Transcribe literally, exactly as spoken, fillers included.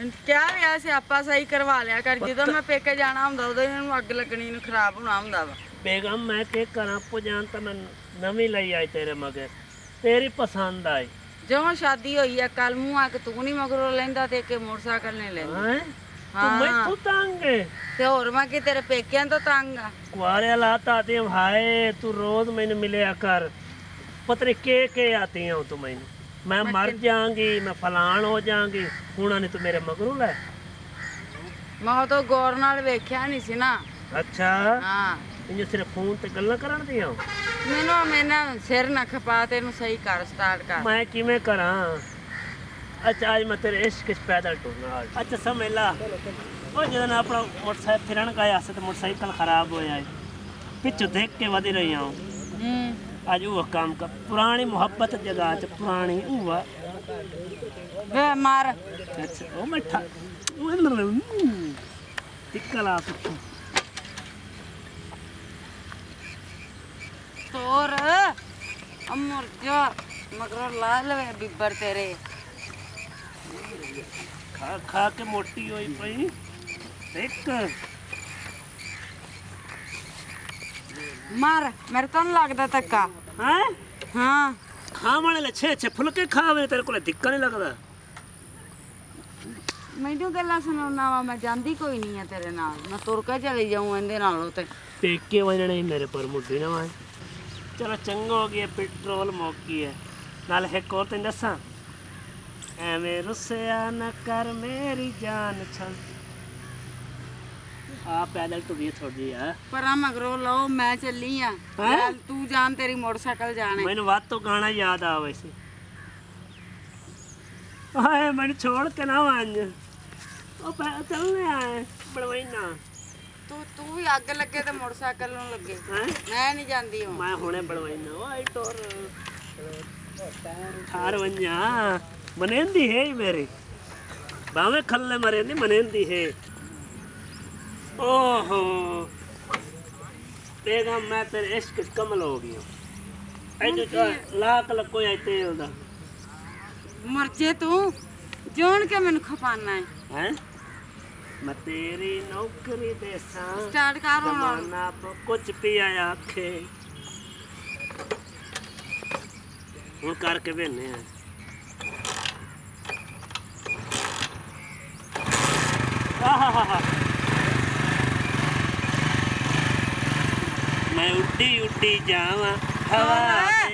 क्या विआह सियापा सही करवा लिया कर जो मैं पेके जाना हुंदा उदों इन्हां नूं अग लगनी नूं खराब होना हुंदा वा। बेगम मैं के करा पुजान तो मैं नवी लई आई तेरे मगर तेरी पसंद आई जो शादी हुई है कल मुंह आके तू नहीं मगरों लैंदा ते के मोटरसाइकिल नहीं लैंदा। हैं तू हाँ मैथों तंग है ते होर मैं कि तेरे पेकियां तो तंग आ। कुआरे लाता आती हूँ हाय तू रोज मैंने मिले कर पता नहीं के के आती हूँ तू मैंने मैं मैं मर कि- जाऊंगी मैं फलान हो जाऊंगी हुणा ने तू मेरे मगरू लै मैं तो गौर नाल वेख्या नहीं सी ना। अच्छा हाँ इन्हें सिर्फ फोन ते गल्लां करन दियां मैनू मैंने सिर न खपा तेनू सही कर स्टार्ट कर। मैं किवें करा अच्छा आज मैं तेरे इश्क च पैदल टुरना अच्छा समझ ला ओ जदों अपना मोटरसाइकिल फिरन गया से तो मोटरसाइकिल खराब होया है पिछू देख के वधी रही हूँ हम्म आज वो काम कर पुरानी मोहब्बत जगह च पुरानी हुआ वे मार अच्छा ओ मिठा टिक्का ला सकती तोर अमर जा मगर ला लवे बिब्बर तेरे खा खा के मोटी हुई पई एक मार मेरे तो नहीं लगता धक्का। हैं हाँ खावण ले छे छे फुलके खावे तेरे को धिक्का नहीं लगदा मैनू गल्लां सुनाउणा वा मैं जांदी कोई नहीं है तेरे नाल मैं तुर के चली जाऊं इहदे नालों ते पेके वजने मेरे पर मुड्डी ना मैं चलो चंगा हो गया पेट्रोल मौकी है नाल एक और तेन दसा एवें रुसिया न कर मेरी जान छल आ पैदल टुरी थोड़ी है पर आ मगरों लो मैं चली आ हैं? तू जान तेरी मोटरसाइकिल जाने मैंने बात तो गाना याद आवे से हाय मैंने छोड़ के ना मान ओ पैदल चलने आए बड़वैना तू तू भी अग लगे ते मोटरसाइकिल नूं लगे हैं मैं नहीं जांदी हूं मैं हुणे बड़वैना ओ आई टोर ठार वन्या मनेंदी है मेरी बावे खल्ले मरेंदी मनेंदी है ओहो बेगम मैं तेरे इश्क च कमल हो गया ऐ जो लाख लको आई तेल दा मरजे तू जोन के मैनू खपाना है हैं मैं तेरी नौकरी दे सा स्टार्ट कर हुण जमाना तो कुछ पिया आखे हूँ करके बेने हैं आहा मैं उड्डी उड्डी जावा हवा